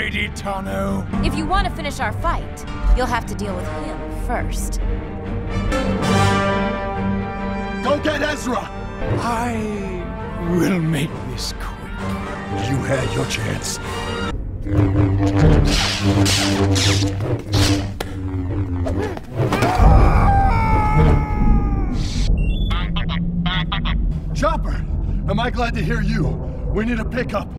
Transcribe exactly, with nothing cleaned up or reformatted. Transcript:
Lady Tano. If you want to finish our fight, you'll have to deal with him first. Go get Ezra! I will make this quick. You had your chance. Chopper! Am I glad to hear you? We need a pickup.